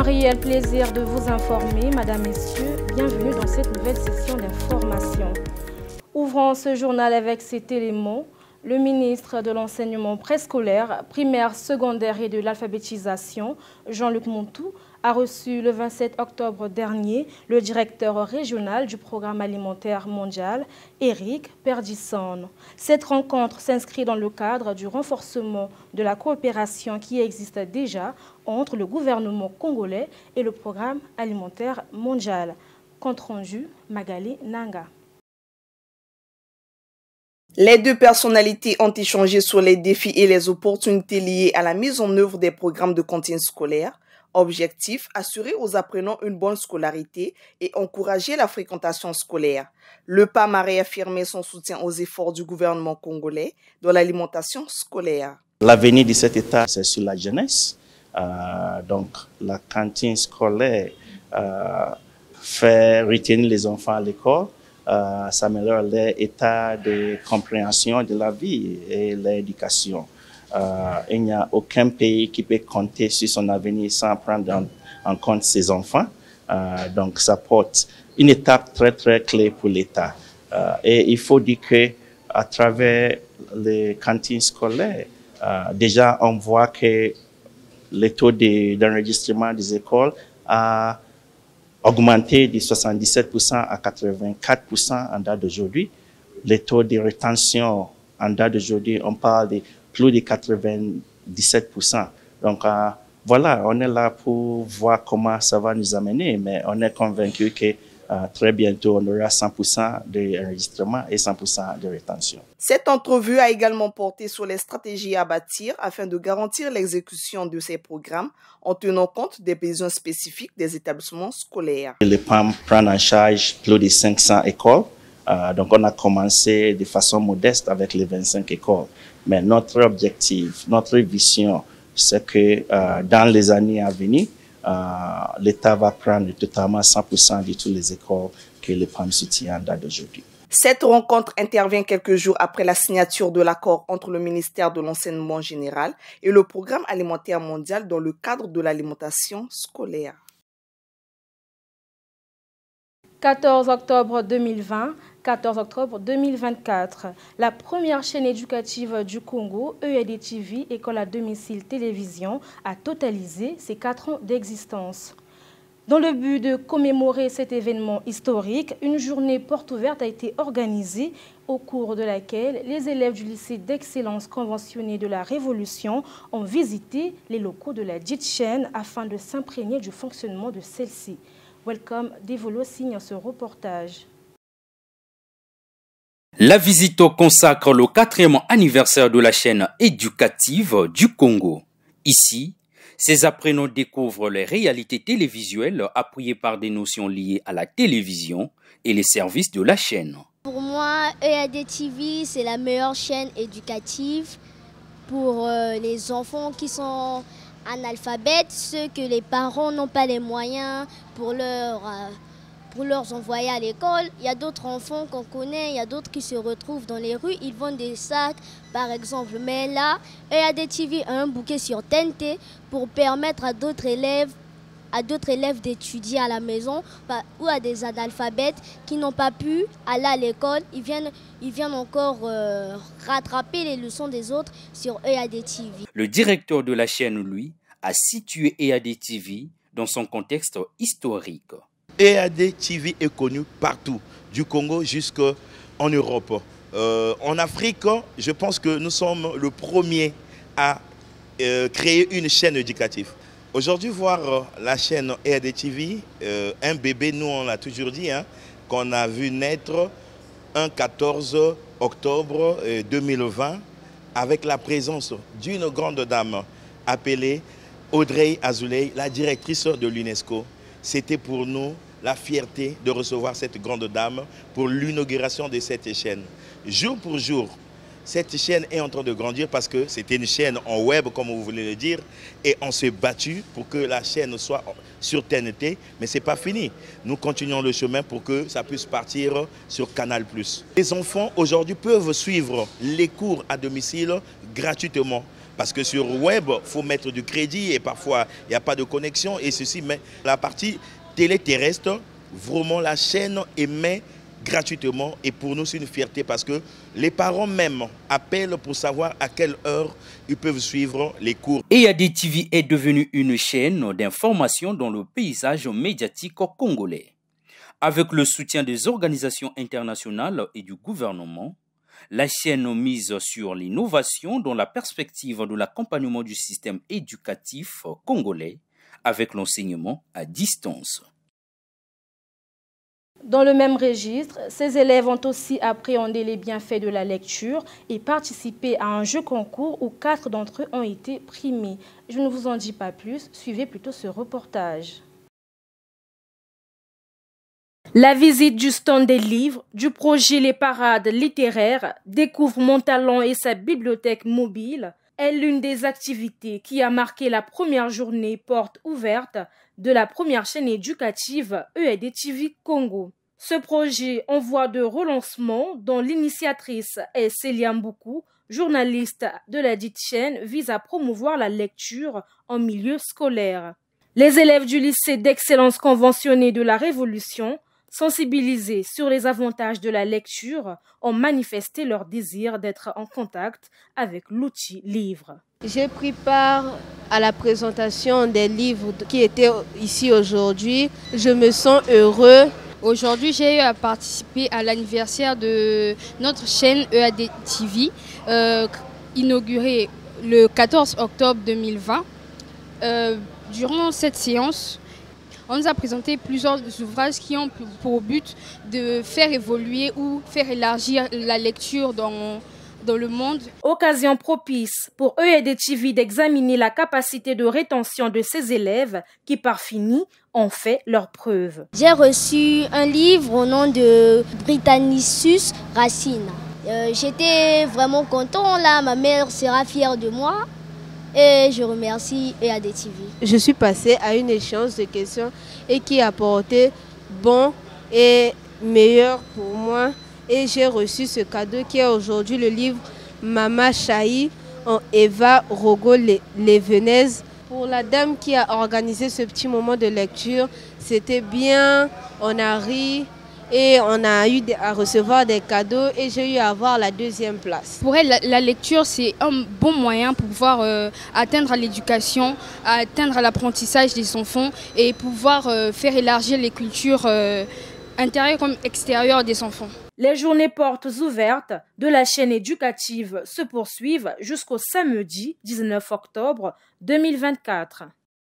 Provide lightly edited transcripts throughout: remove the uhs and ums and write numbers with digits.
un réel plaisir de vous informer, Madame, Messieurs. Bienvenue dans cette nouvelle session d'information. Ouvrons ce journal avec cet élément. Le ministre de l'Enseignement préscolaire, primaire, secondaire et de l'alphabétisation, Jean-Luc Montou, a reçu le 27 octobre dernier le directeur régional du Programme alimentaire mondial, Eric Perdisson. Cette rencontre s'inscrit dans le cadre du renforcement de la coopération qui existe déjà entre le gouvernement congolais et le Programme alimentaire mondial. Compte rendu, Magali Nanga. Les deux personnalités ont échangé sur les défis et les opportunités liées à la mise en œuvre des programmes de cantine scolaire. Objectif, assurer aux apprenants une bonne scolarité et encourager la fréquentation scolaire. Le PAM a réaffirmé son soutien aux efforts du gouvernement congolais dans l'alimentation scolaire. L'avenir de cet État, c'est sur la jeunesse. Donc, la cantine scolaire fait retenir les enfants à l'école. Ça améliore leur état de compréhension de la vie et l'éducation. Il n'y a aucun pays qui peut compter sur son avenir sans prendre en compte ses enfants. Donc, ça porte une étape très, très clé pour l'État. Et il faut dire qu'à travers les cantines scolaires, déjà, on voit que le taux d'enregistrement des écoles a augmenté de 77% à 84% en date d'aujourd'hui. Le taux de rétention en date d'aujourd'hui, on parle de plus de 97%. Donc, voilà, on est là pour voir comment ça va nous amener, mais on est convaincu que très bientôt, on aura 100% d'enregistrement et 100% de rétention. Cette entrevue a également porté sur les stratégies à bâtir afin de garantir l'exécution de ces programmes en tenant compte des besoins spécifiques des établissements scolaires. Le PAM prend en charge plus de 500 écoles. Donc, on a commencé de façon modeste avec les 25 écoles. Mais notre objectif, notre vision, c'est que dans les années à venir, l'État va prendre totalement 100% de toutes les écoles que le PAM soutient en date d'aujourd'hui. Cette rencontre intervient quelques jours après la signature de l'accord entre le ministère de l'Enseignement général et le Programme alimentaire mondial dans le cadre de l'alimentation scolaire. 14 octobre 2020, 14 octobre 2024. La première chaîne éducative du Congo, EAD-TV, École à domicile télévision, a totalisé ses 4 ans d'existence. Dans le but de commémorer cet événement historique, une journée porte ouverte a été organisée au cours de laquelle les élèves du lycée d'excellence conventionné de la Révolution ont visité les locaux de la dite chaîne afin de s'imprégner du fonctionnement de celle-ci. Welcome Devolo signe ce reportage. La visite consacre le 4e anniversaire de la chaîne éducative du Congo. Ici, ces apprenants découvrent les réalités télévisuelles appuyées par des notions liées à la télévision et les services de la chaîne. Pour moi, EAD-TV, c'est la meilleure chaîne éducative pour les enfants qui sont analphabètes, ceux que les parents n'ont pas les moyens pour leur envoyer à l'école. Il y a d'autres enfants qu'on connaît, il y a d'autres qui se retrouvent dans les rues, ils vendent des sacs par exemple. Mais là, EAD-TV a un bouquet sur TNT pour permettre à d'autres élèves d'étudier à la maison ou à des analphabètes qui n'ont pas pu aller à l'école. Ils viennent encore rattraper les leçons des autres sur EAD-TV. Le directeur de la chaîne, lui, a situé EAD-TV dans son contexte historique. EAD-TV est connu partout, du Congo jusqu'en Europe. En Afrique, je pense que nous sommes le premier à créer une chaîne éducative. Aujourd'hui, voir la chaîne EAD-TV, un bébé, nous on l'a toujours dit, qu'on a vu naître un 14 octobre 2020 avec la présence d'une grande dame appelée Audrey Azoulay, la directrice de l'UNESCO. C'était pour nous la fierté de recevoir cette grande dame pour l'inauguration de cette chaîne. Jour pour jour, cette chaîne est en train de grandir parce que c'était une chaîne en web, comme vous voulez le dire, et on s'est battu pour que la chaîne soit sur TNT, mais ce n'est pas fini. Nous continuons le chemin pour que ça puisse partir sur Canal+. Les enfants aujourd'hui peuvent suivre les cours à domicile gratuitement Parce que sur web, il faut mettre du crédit et parfois il n'y a pas de connexion et ceci. Mais la partie télé terrestre, vraiment la chaîne émet gratuitement et pour nous c'est une fierté parce que les parents même appellent pour savoir à quelle heure ils peuvent suivre les cours. EAD TV est devenue une chaîne d'information dans le paysage médiatique congolais. Avec le soutien des organisations internationales et du gouvernement, la chaîne mise sur l'innovation dans la perspective de l'accompagnement du système éducatif congolais avec l'enseignement à distance. Dans le même registre, ces élèves ont aussi appréhendé les bienfaits de la lecture et participé à un jeu concours où 4 d'entre eux ont été primés. Je ne vous en dis pas plus, suivez plutôt ce reportage. La visite du stand des livres, du projet Les Parades littéraires, Découvre mon talent et sa bibliothèque mobile est l'une des activités qui a marqué la première journée porte ouverte de la première chaîne éducative EAD TV Congo. Ce projet en voie de relancement, dont l'initiatrice est Célia Mboukou, journaliste de la dite chaîne, vise à promouvoir la lecture en milieu scolaire. Les élèves du lycée d'excellence conventionné de la Révolution, sensibilisés sur les avantages de la lecture, ont manifesté leur désir d'être en contact avec l'outil livre. J'ai pris part à la présentation des livres qui étaient ici aujourd'hui. Je me sens heureux. Aujourd'hui, j'ai eu à participer à l'anniversaire de notre chaîne EAD TV, inaugurée le 14 octobre 2020. Durant cette séance, on nous a présenté plusieurs ouvrages qui ont pour but de faire évoluer ou faire élargir la lecture dans le monde. Occasion propice pour EAD TV d'examiner la capacité de rétention de ces élèves qui, par fini, ont fait leurs preuves. J'ai reçu un livre au nom de Britannicus Racine. J'étais vraiment content là, ma mère sera fière de moi. Et je remercie EAD TV. Je suis passée à une échéance de questions et qui a porté bon et meilleur pour moi. Et j'ai reçu ce cadeau qui est aujourd'hui le livre Mama Chahi en Eva Rogo-Levenez. Pour la dame qui a organisé ce petit moment de lecture, c'était bien, on a ri. Et on a eu à recevoir des cadeaux et j'ai eu à avoir la 2e place. Pour elle, la lecture, c'est un bon moyen pour pouvoir atteindre à l'éducation, atteindre à l'apprentissage des enfants et pouvoir faire élargir les cultures intérieures comme extérieures des enfants. Les journées portes ouvertes de la chaîne éducative se poursuivent jusqu'au samedi 19 octobre 2024.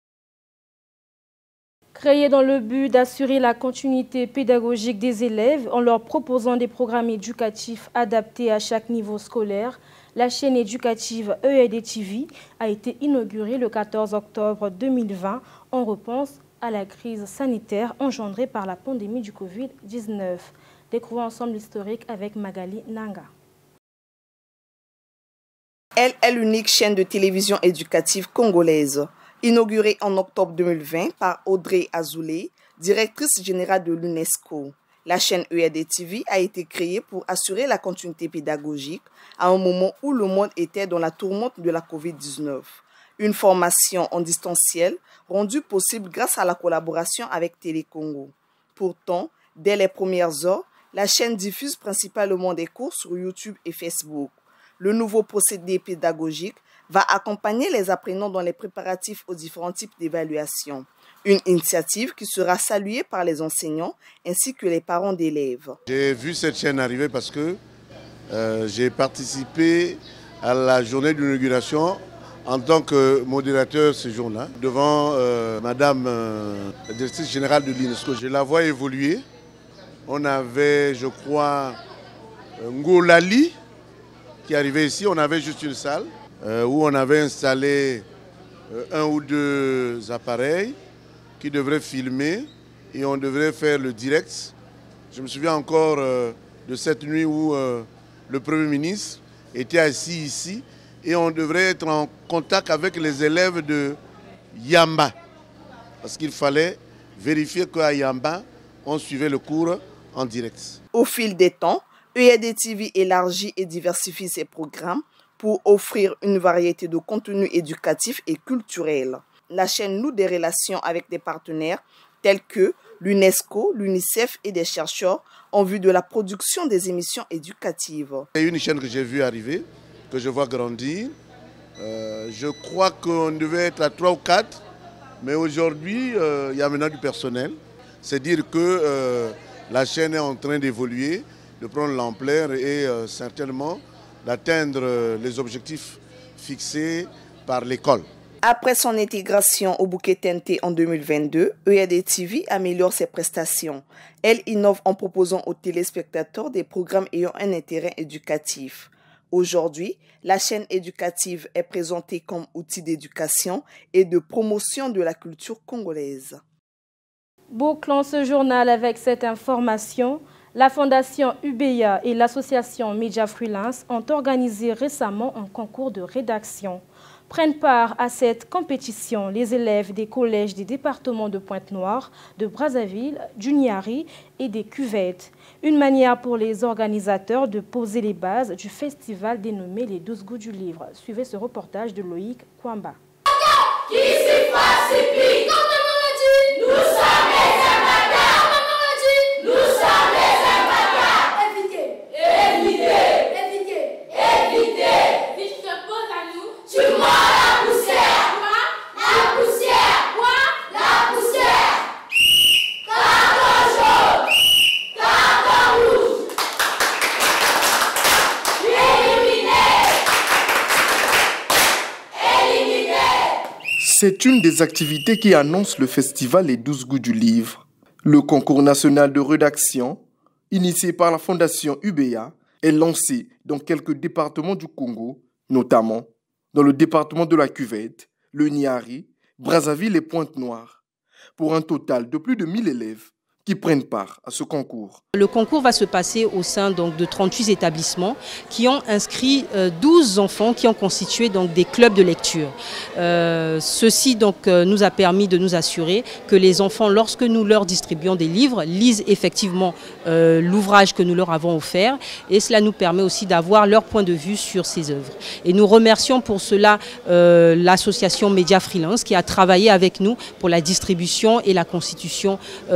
Créée dans le but d'assurer la continuité pédagogique des élèves en leur proposant des programmes éducatifs adaptés à chaque niveau scolaire, la chaîne éducative EAD TV a été inaugurée le 14 octobre 2020 en réponse à la crise sanitaire engendrée par la pandémie du Covid-19. Découvrons ensemble l'historique avec Magali Nanga. Elle est l'unique chaîne de télévision éducative congolaise. Inaugurée en octobre 2020 par Audrey Azoulay, directrice générale de l'UNESCO. La chaîne EAD TV a été créée pour assurer la continuité pédagogique à un moment où le monde était dans la tourmente de la Covid-19. Une formation en distanciel rendue possible grâce à la collaboration avec Télécongo. Pourtant, dès les premières heures, la chaîne diffuse principalement des cours sur YouTube et Facebook. Le nouveau procédé pédagogique va accompagner les apprenants dans les préparatifs aux différents types d'évaluation. Une initiative qui sera saluée par les enseignants ainsi que les parents d'élèves. J'ai vu cette chaîne arriver parce que j'ai participé à la journée d'inauguration en tant que modérateur ce jour-là, devant Madame la directrice générale de l'UNESCO. Je la vois évoluer. On avait, je crois, Ngolali qui arrivait ici. On avait juste une salle où on avait installé 1 ou 2 appareils qui devraient filmer et on devrait faire le direct. Je me souviens encore de cette nuit où le Premier ministre était assis ici et on devrait être en contact avec les élèves de Yamba. Parce qu'il fallait vérifier qu'à Yamba, on suivait le cours en direct. Au fil des temps, EAD TV élargit et diversifie ses programmes pour offrir une variété de contenus éducatifs et culturels. La chaîne noue des relations avec des partenaires tels que l'UNESCO, l'UNICEF et des chercheurs en vue de la production des émissions éducatives. C'est une chaîne que j'ai vue arriver, que je vois grandir. Je crois qu'on devait être à 3 ou 4, mais aujourd'hui, il y a maintenant du personnel. C'est dire que la chaîne est en train d'évoluer, de prendre l'ampleur et certainement d'atteindre les objectifs fixés par l'école. Après son intégration au bouquet TNT en 2022, EAD TV améliore ses prestations. Elle innove en proposant aux téléspectateurs des programmes ayant un intérêt éducatif. Aujourd'hui, la chaîne éducative est présentée comme outil d'éducation et de promotion de la culture congolaise. Bouclons ce journal avec cette information. La Fondation UBEA et l'association Media Freelance ont organisé récemment un concours de rédaction. Prennent part à cette compétition les élèves des collèges des départements de Pointe-Noire, de Brazzaville, du Niari et des Cuvettes. Une manière pour les organisateurs de poser les bases du festival dénommé les 12 goûts du livre. Suivez ce reportage de Loïc Kwamba. C'est une des activités qui annonce le festival Les 12 goûts du livre. Le concours national de rédaction, initié par la Fondation UBEA, est lancé dans quelques départements du Congo, notamment dans le département de la Cuvette, le Niari, Brazzaville et Pointe-Noire, pour un total de plus de 1000 élèves qui prennent part à ce concours. Le concours va se passer au sein donc, de 38 établissements qui ont inscrit 12 enfants qui ont constitué donc, des clubs de lecture. Ceci donc, nous a permis de nous assurer que les enfants, lorsque nous leur distribuons des livres, lisent effectivement l'ouvrage que nous leur avons offert et cela nous permet aussi d'avoir leur point de vue sur ces œuvres. Et nous remercions pour cela l'association Media Freelance qui a travaillé avec nous pour la distribution et la constitution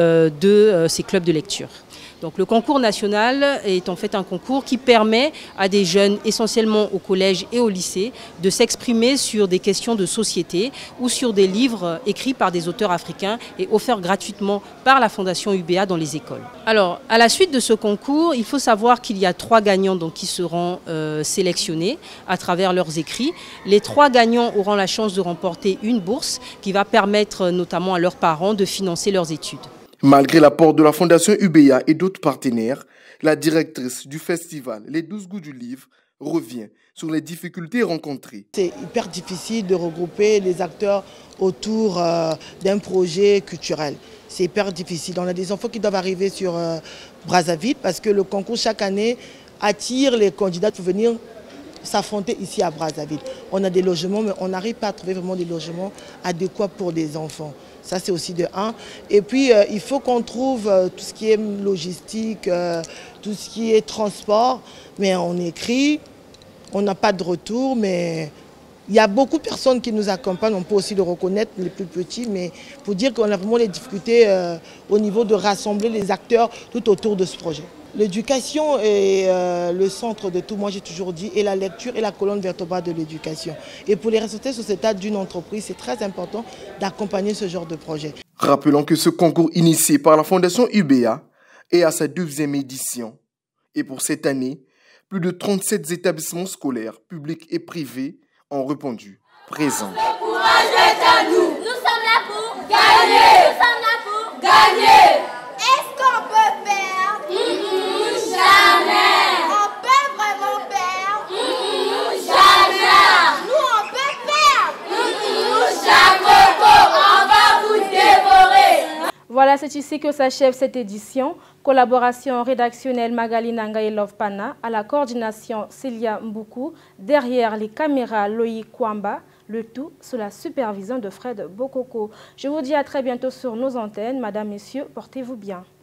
de ces clubs de lecture. Donc le concours national est en fait un concours qui permet à des jeunes, essentiellement au collège et au lycée, de s'exprimer sur des questions de société ou sur des livres écrits par des auteurs africains et offerts gratuitement par la Fondation UBEA dans les écoles. Alors, à la suite de ce concours, il faut savoir qu'il y a 3 gagnants donc, qui seront sélectionnés à travers leurs écrits. Les 3 gagnants auront la chance de remporter une bourse qui va permettre notamment à leurs parents de financer leurs études. Malgré l'apport de la Fondation UBEA et d'autres partenaires, la directrice du festival Les 12 goûts du livre revient sur les difficultés rencontrées. C'est hyper difficile de regrouper les acteurs autour d'un projet culturel. C'est hyper difficile. On a des enfants qui doivent arriver sur Brazzaville parce que le concours chaque année attire les candidats pour venir s'affronter ici à Brazzaville. On a des logements, mais on n'arrive pas à trouver vraiment des logements adéquats pour des enfants. Ça, c'est aussi de 1. Et puis, il faut qu'on trouve tout ce qui est logistique, tout ce qui est transport. Mais on écrit, on n'a pas de retour, mais il y a beaucoup de personnes qui nous accompagnent. On peut aussi le reconnaître, les plus petits, mais pour dire qu'on a vraiment les difficultés au niveau de rassembler les acteurs tout autour de ce projet. L'éducation est le centre de tout, moi j'ai toujours dit, et la lecture est la colonne vertébrale de l'éducation. Et pour les résultats sociétals d'une entreprise, c'est très important d'accompagner ce genre de projet. Rappelons que ce concours initié par la Fondation UBEA est à sa 2e édition. Et pour cette année, plus de 37 établissements scolaires, publics et privés, ont répondu présent. Le courage est à nous. Nous sommes là pour gagner. Nous sommes là pour gagner. Est-ce qu'on peut perdre? Jamais. On peut vraiment perdre? Jamais. Nous, on peut perdre? Jamais. On va vous dévorer. Voilà, c'est ici que s'achève cette édition. Collaboration rédactionnelle Magali Nanga et Love Pana, à la coordination Célia Mboukou, derrière les caméras Loïc Kwamba, le tout sous la supervision de Fred Bokoko. Je vous dis à très bientôt sur nos antennes. Madame, Messieurs, portez-vous bien.